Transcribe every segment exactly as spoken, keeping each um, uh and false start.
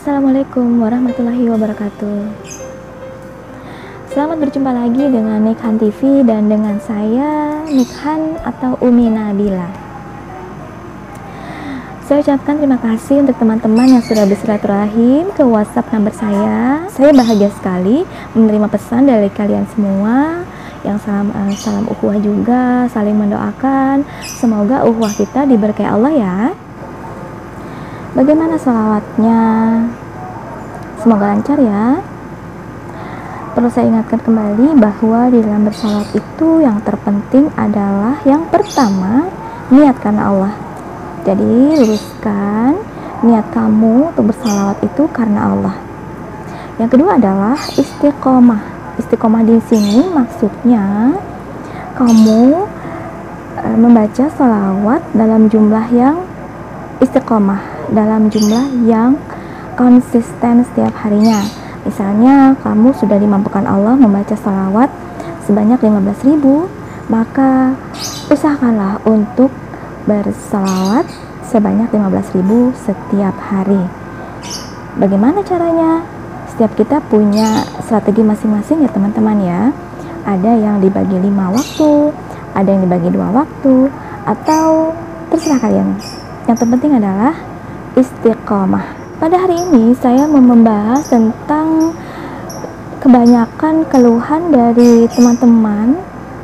Assalamualaikum warahmatullahi wabarakatuh. Selamat berjumpa lagi dengan Nikhan T V dan dengan saya Nikhan atau Umi Nabila. Saya ucapkan terima kasih untuk teman-teman yang sudah bersilaturahim ke WhatsApp number saya. Saya bahagia sekali menerima pesan dari kalian semua yang salam uh, salam ukhuwah juga, saling mendoakan. Semoga ukhuwah kita diberkahi Allah ya. Bagaimana sholawatnya? Semoga lancar ya. Perlu saya ingatkan kembali bahwa di dalam bersolawat itu yang terpenting adalah yang pertama, niat karena Allah. Jadi luruskan niat kamu untuk bersolawat itu karena Allah. Yang kedua adalah istiqomah. Istiqomah di sini maksudnya kamu e, membaca sholawat dalam jumlah yang istiqomah, dalam jumlah yang konsisten setiap harinya. Misalnya kamu sudah dimampukan Allah membaca sholawat sebanyak lima belas ribu, maka usahakanlah untuk bersolawat sebanyak lima belas ribu setiap hari. Bagaimana caranya? Setiap kita punya strategi masing-masing ya teman-teman ya. Ada yang dibagi lima waktu, ada yang dibagi dua waktu, atau terserah kalian. Yang terpenting adalah istiqomah. Pada hari ini saya mau membahas tentang kebanyakan keluhan dari teman-teman,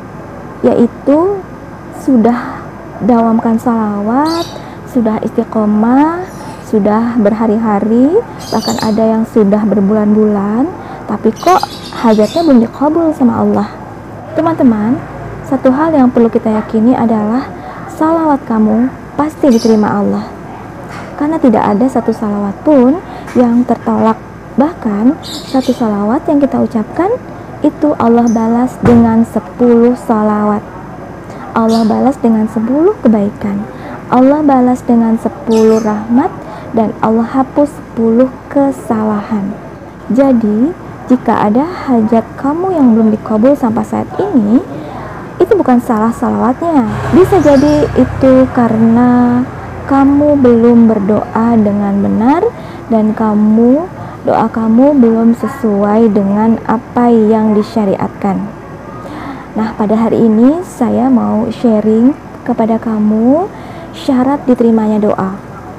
yaitu sudah dawamkan sholawat, sudah istiqomah, sudah berhari-hari, bahkan ada yang sudah berbulan-bulan, tapi kok hajatnya belum dikabul sama Allah. Teman-teman, satu hal yang perlu kita yakini adalah sholawat kamu pasti diterima Allah, karena tidak ada satu salawat pun yang tertolak. Bahkan satu salawat yang kita ucapkan itu Allah balas dengan sepuluh salawat, Allah balas dengan sepuluh kebaikan, Allah balas dengan sepuluh rahmat, dan Allah hapus sepuluh kesalahan. Jadi jika ada hajat kamu yang belum dikabul sampai saat ini, itu bukan salah salawatnya. Bisa jadi itu karena kamu belum berdoa dengan benar dan kamu doa kamu belum sesuai dengan apa yang disyariatkan. Nah, pada hari ini saya mau sharing kepada kamu syarat diterimanya doa.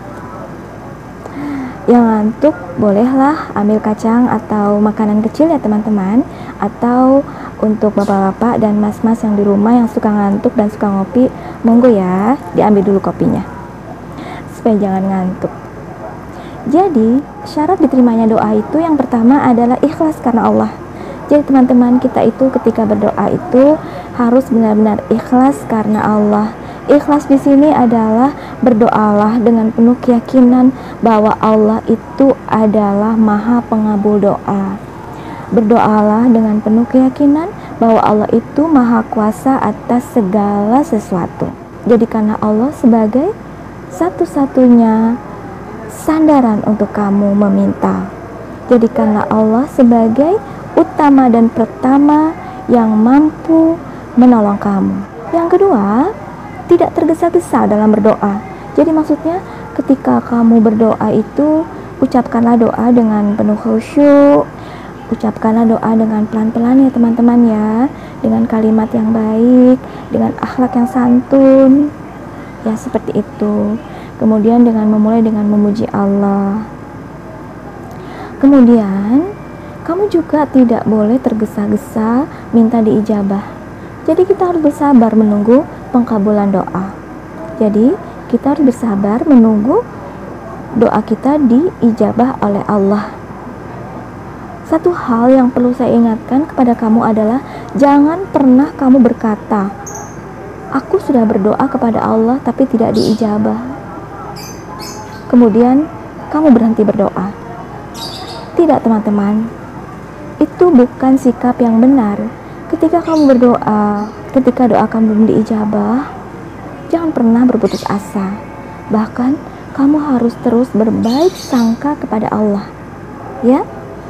Yang ngantuk bolehlah ambil kacang atau makanan kecil ya teman-teman, atau untuk bapak-bapak dan mas-mas yang di rumah yang suka ngantuk dan suka ngopi, monggo ya diambil dulu kopinya supaya jangan ngantuk. Jadi syarat diterimanya doa itu yang pertama adalah ikhlas karena Allah. Jadi teman-teman, kita itu ketika berdoa itu harus benar-benar ikhlas karena Allah. Ikhlas di sini adalah berdoalah dengan penuh keyakinan bahwa Allah itu adalah Maha Pengabul doa. Berdoalah dengan penuh keyakinan bahwa Allah itu Maha Kuasa atas segala sesuatu. Jadikanlah Allah sebagai satu-satunya sandaran untuk kamu meminta. Jadikanlah Allah sebagai utama dan pertama yang mampu menolong kamu. Yang kedua, tidak tergesa-gesa dalam berdoa. Jadi maksudnya ketika kamu berdoa itu ucapkanlah doa dengan penuh khusyuk, ucapkanlah doa dengan pelan-pelan ya teman-teman ya, dengan kalimat yang baik, dengan akhlak yang santun ya, seperti itu. Kemudian dengan memulai dengan memuji Allah. Kemudian kamu juga tidak boleh tergesa-gesa minta diijabah. Jadi kita harus bersabar menunggu pengkabulan doa. Jadi kita harus bersabar menunggu doa kita diijabah oleh Allah. Satu hal yang perlu saya ingatkan kepada kamu adalah jangan pernah kamu berkata, aku sudah berdoa kepada Allah tapi tidak diijabah, kemudian kamu berhenti berdoa. Tidak teman-teman, itu bukan sikap yang benar. Ketika kamu berdoa, ketika doa kamu belum diijabah, jangan pernah berputus asa. Bahkan kamu harus terus berbaik sangka kepada Allah ya.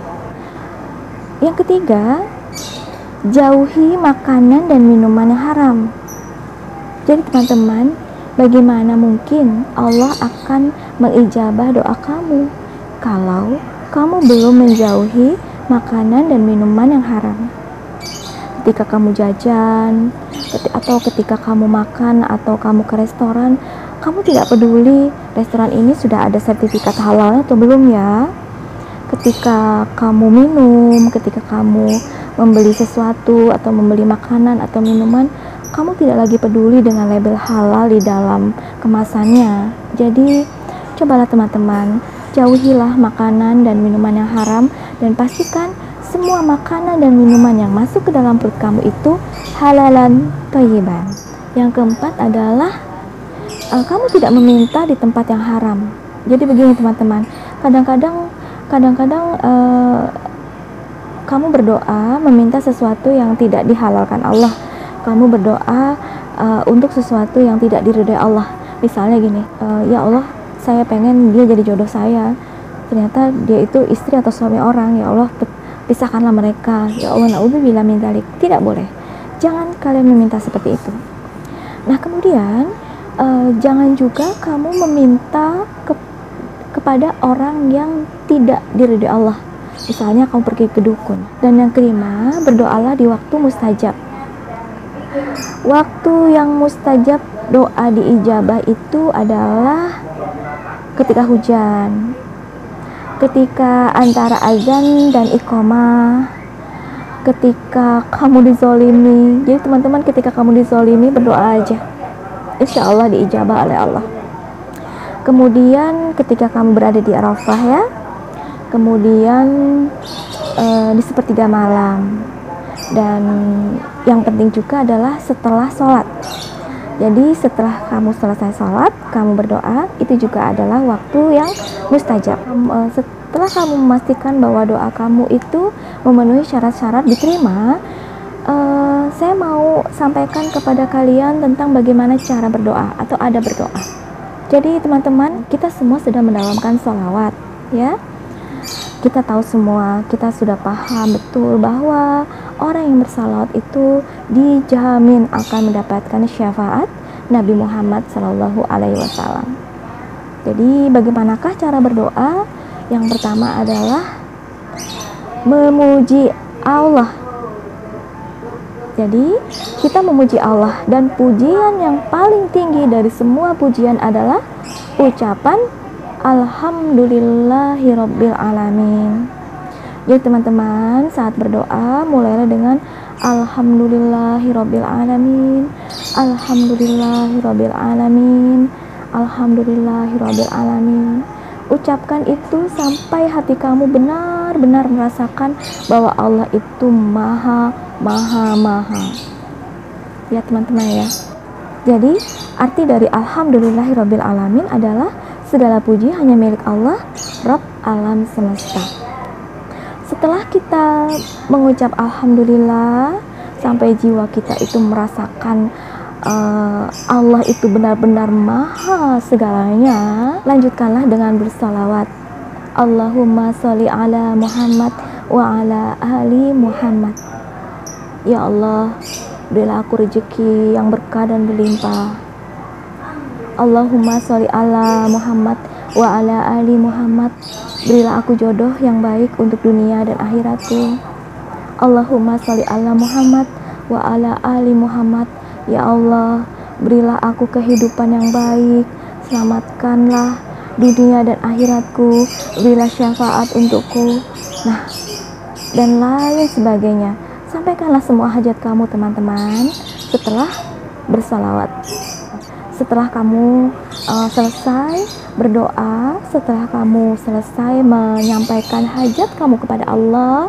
Yang ketiga, jauhi makanan dan minuman yang haram. Jadi teman-teman, bagaimana mungkin Allah akan mengijabah doa kamu kalau kamu belum menjauhi makanan dan minuman yang haram. Ketika kamu jajan atau ketika kamu makan atau kamu ke restoran, kamu tidak peduli restoran ini sudah ada sertifikat halal atau belum ya. Ketika kamu minum, ketika kamu membeli sesuatu atau membeli makanan atau minuman, kamu tidak lagi peduli dengan label halal di dalam kemasannya. Jadi cobalah teman-teman, jauhilah makanan dan minuman yang haram, dan pastikan semua makanan dan minuman yang masuk ke dalam perut kamu itu halalan thayyiban. Yang keempat adalah uh, kamu tidak meminta di tempat yang haram. Jadi begini teman-teman, kadang-kadang kadang-kadang uh, kamu berdoa meminta sesuatu yang tidak dihalalkan Allah. Kamu berdoa uh, untuk sesuatu yang tidak diridhai Allah. Misalnya gini, uh, ya Allah, saya pengen dia jadi jodoh saya, ternyata dia itu istri atau suami orang. Ya Allah, pisahkanlah mereka. Ya Allah, na'udzubillah min dzalik. Tidak boleh, jangan kalian meminta seperti itu. Nah kemudian uh, jangan juga kamu meminta ke, kepada orang yang tidak diridhai Allah. Misalnya kamu pergi ke dukun. Dan yang kelima, berdoalah di waktu mustajab. Waktu yang mustajab doa diijabah itu adalah ketika hujan, ketika antara azan dan iqamah, ketika kamu dizolimi. Jadi teman-teman, ketika kamu dizolimi berdoa aja, insya Allah diijabah oleh Allah. Kemudian ketika kamu berada di Arafah ya, kemudian e, di sepertiga malam, dan yang penting juga adalah setelah sholat. Jadi setelah kamu selesai sholat, kamu berdoa, itu juga adalah waktu yang mustajab. E, setelah kamu memastikan bahwa doa kamu itu memenuhi syarat-syarat diterima, e, saya mau sampaikan kepada kalian tentang bagaimana cara berdoa atau adab berdoa. Jadi teman-teman, kita semua sedang mendalamkan sholawat ya. Kita tahu semua, kita sudah paham betul bahwa orang yang bersalawat itu dijamin akan mendapatkan syafaat Nabi Muhammad Shallallahu Alaihi Wasallam. Jadi bagaimanakah cara berdoa? Yang pertama adalah memuji Allah. Jadi kita memuji Allah, dan pujian yang paling tinggi dari semua pujian adalah ucapan Alhamdulillahirabbil alamin. Jadi teman-teman, saat berdoa mulailah dengan Alhamdulillahirabbil alamin, Alhamdulillahirabbil alamin, Alhamdulillahirabbil alamin. Ucapkan itu sampai hati kamu benar-benar merasakan bahwa Allah itu maha maha maha. Ya teman-teman ya. Jadi arti dari Alhamdulillahirabbil alamin adalah segala puji hanya milik Allah, Rabb alam semesta. Setelah kita mengucap Alhamdulillah sampai jiwa kita itu merasakan uh, Allah itu benar-benar maha segalanya, lanjutkanlah dengan bersalawat. Allahumma sholli ala Muhammad wa ala ali Muhammad. Ya Allah, berilah aku rezeki yang berkah dan berlimpah. Allahumma sholli ala Muhammad wa ala ali Muhammad. Berilah aku jodoh yang baik untuk dunia dan akhiratku. Allahumma sholli ala Muhammad wa ala ali Muhammad. Ya Allah, berilah aku kehidupan yang baik. Selamatkanlah dunia dan akhiratku. Berilah syafaat untukku. Nah, dan lain sebagainya. Sampaikanlah semua hajat kamu teman-teman setelah bersalawat. Setelah kamu uh, selesai berdoa, setelah kamu selesai menyampaikan hajat kamu kepada Allah,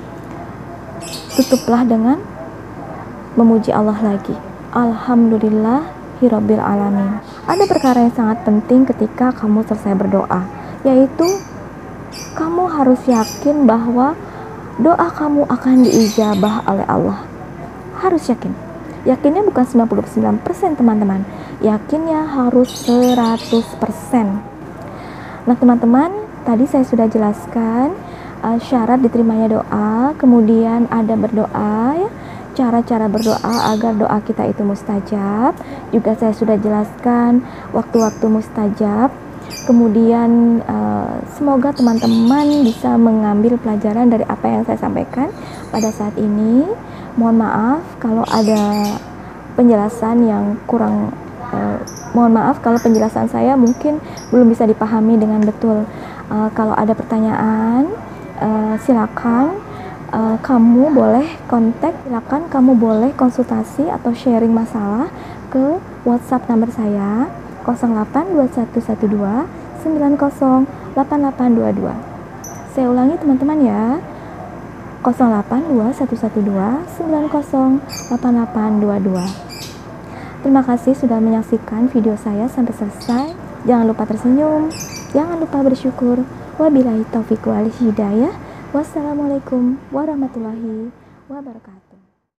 tutuplah dengan memuji Allah lagi. Alhamdulillahirabbil alamin. Ada perkara yang sangat penting ketika kamu selesai berdoa, yaitu kamu harus yakin bahwa doa kamu akan diijabah oleh Allah. Harus yakin. Yakinnya bukan sembilan puluh sembilan persen teman-teman, yakinnya harus seratus persen. Nah teman-teman, tadi saya sudah jelaskan uh, syarat diterimanya doa, kemudian ada berdoa ya, cara-cara berdoa agar doa kita itu mustajab. Juga saya sudah jelaskan waktu-waktu mustajab. Kemudian uh, semoga teman-teman bisa mengambil pelajaran dari apa yang saya sampaikan pada saat ini. Mohon maaf kalau ada penjelasan yang kurang, uh, mohon maaf kalau penjelasan saya mungkin belum bisa dipahami dengan betul. Uh, kalau ada pertanyaan, uh, silakan uh, kamu boleh kontak, silakan kamu boleh konsultasi atau sharing masalah ke WhatsApp nomor saya nol delapan dua satu satu dua sembilan nol delapan delapan dua dua. Saya ulangi teman-teman ya, nol delapan dua satu satu dua sembilan nol delapan delapan dua dua. Terima kasih sudah menyaksikan video saya sampai selesai. Jangan lupa tersenyum, jangan lupa bersyukur. Wabillahi taufiq wal hidayah. Wassalamualaikum warahmatullahi wabarakatuh.